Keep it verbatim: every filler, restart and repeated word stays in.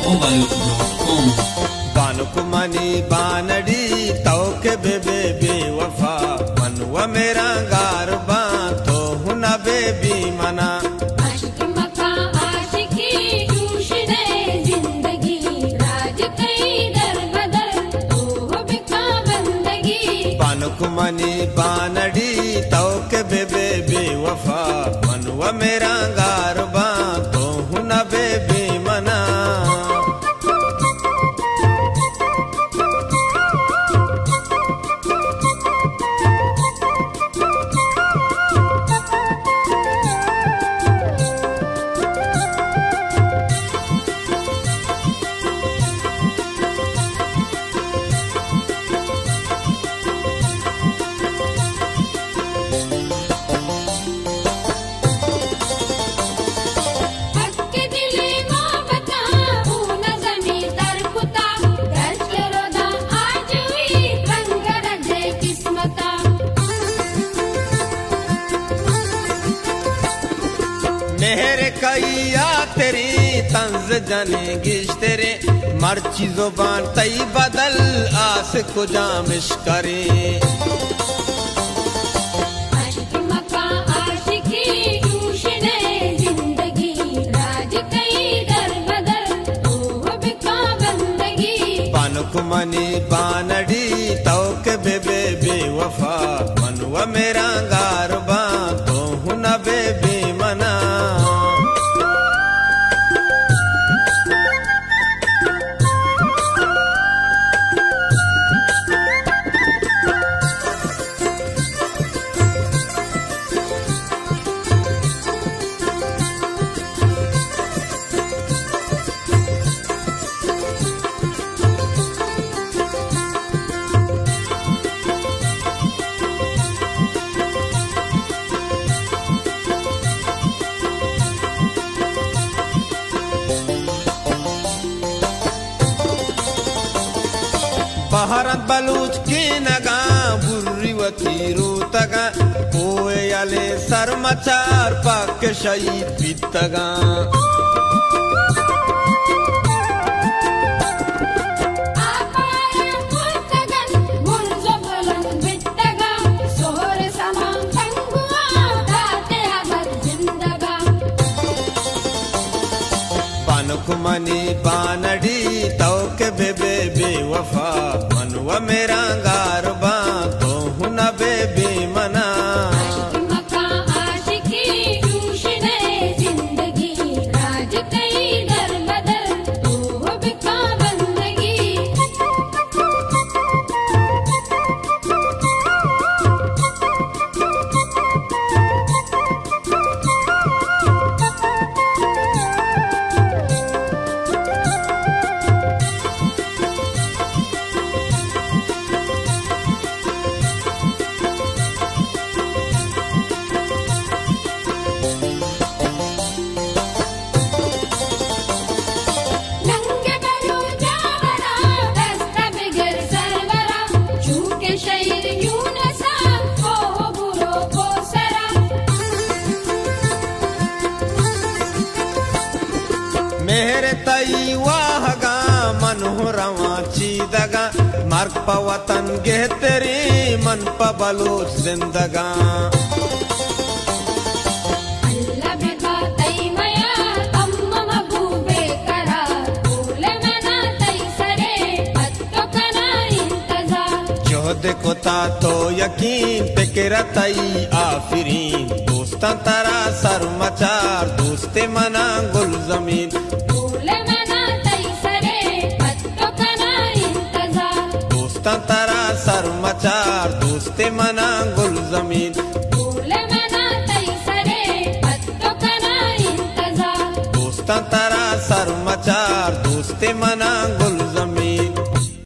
Mobile dot com. बानुकुमनी बानड़ी तौके बेबे बेवफा मनुआ मेरा गार बा तो हुना बेबी मना आशिक मका आशिकी जूशने जिंदगी राज कई दर बदर तो हो बिका बंदगी। बानुकुमनी बानड़ी तौके बेबे बेवफा मनुआ मेरा गार बा तो हुना बेबी मना। मेहर कैया तेरी तंज जने गिश तेरे मर्ची जुबान तई बदल आस को जामिश करे। आशिक मका आशिकी जूशने जिंदगी राज कई दर बदर तो हो बिका बंदगी। बानुकुमनी बानड़ी तौके बेबे बेवफा मनुआ मेरा गार बा तो हुना बेबी मना। बहरत बलूच की नगा बुर्रीवती रूतगा कोए याले सरमचार पाक शहीद बीतगा। बानुकुमनी बानड़ी तौके बेबे बेवफा मनुआ मेरा गार बा तो हुना बेबी मना। आशिक मका आशिकी जूशने जिंदगी राज कई दर बदर तो हो बिका बंदगी। मेहर तई वाहगा मनोहरवा चीदगा मार्ग प वतन गे तेरी मन प बलोच जिंदगा। अल्लाह बेगा तई मया अम्मा महबूबे करा बोले मना तई सरे पत्तो कना इंतजार। जोहद को ता तो यकीन फिक्र तई आफरीन दोस्तां तारा सरमचार दोस्ते मना गुल जमीन। बोले मना तई सरे पत्तो कना इंतजार। दोस्तां तारा सरमचार दोस्ते मना गुल जमीन। बोले मना तई सरे पत्तो कना इंतजार। दोस्तां तारा सरमचार दोस्ते मना गुल